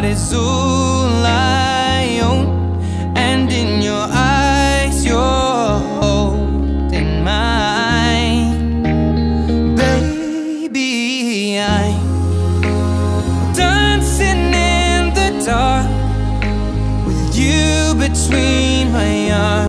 is all I own, and in your eyes you're holding mine. Baby, I'm dancing in the dark with you between my arms.